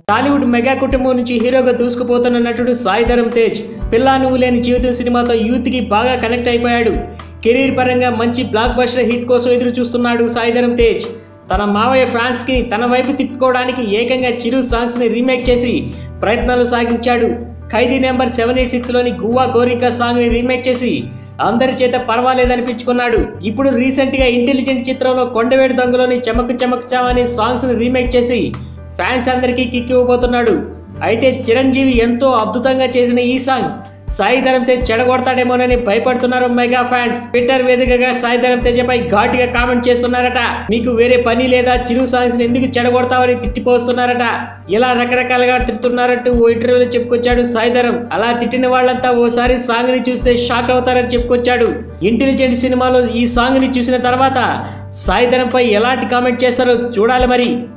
Tollywood mega కుటుంబం నుంచి హీరోగా దూసుకుపోతున్న నటుడు సాయిధరం తేజ్ పిల్లా నువ్వు లేని జీవితం సినిమాతో యూత్ కి బాగా కనెక్ట్ అయిపోయాడు. కెరీర్ పరంగా మంచి బ్లాక్ బస్టర్ హిట్ కోసం ఎదురు చూస్తున్నాడు సాయిధరం తేజ్. తన మావయ్య ఫ్యాన్స్ కి తన వైపు తిప్పుకోవడానికి ఏకంగా చిరు సాంగ్స్ ని రీమేక్ చేసి ప్రయత్నాలు సాగించాడు. ఖైదీ నెంబర్ 786 లోని గువ్వా గోరింకా సాంగ్ ని రీమేక్ చేసి అందరి చేత పర్వాలేదనిపించుకున్నాడు. ఇప్పుడు రీసెంట్ గా ఇంటెలిజెంట్ చిత్రంలో కొండవేడు దొంగలోని చమక్ చమక్ చావ్ అనే సాంగ్స్ ని రీమేక్ చేసి ఫ్యాన్స్ అందరికీ కిక్ ఇవ్వబోతున్నాడు. అయితే చిరంజీవి ఎంతో అద్భుతంగా చేసిన ఈ సాంగ్ సాయిధరం తేజ్ చెడగొడతాడేమోనని భయపడుతున్నారు మెగా ఫ్యాన్స్. ట్విట్టర్ వేదికగా సాయిధరం తేజపై ఘాటుగా కామెంట్ చేస్తున్నారట. నీకు వేరే పని లేదా, చిరు సాంగ్స్ ఎందుకు చెడగొడతావని తిట్టిపోస్తున్నారట. ఇలా రకరకాలుగా తిడుతున్నారంటూ ఓ ఇంటర్వ్యూలో చెప్పుకొచ్చాడు సాయిధరం. అలా తిట్టిన వాళ్ళంతా ఓసారి సాంగ్ ని చూస్తే షాక్ అవుతారని చెప్పుకొచ్చాడు. ఇంటెలిజెంట్ సినిమాలో ఈ సాంగ్ ని చూసిన తర్వాత సాయిధరం పై ఎలాంటి కామెంట్ చేస్తారో చూడాలి మరి.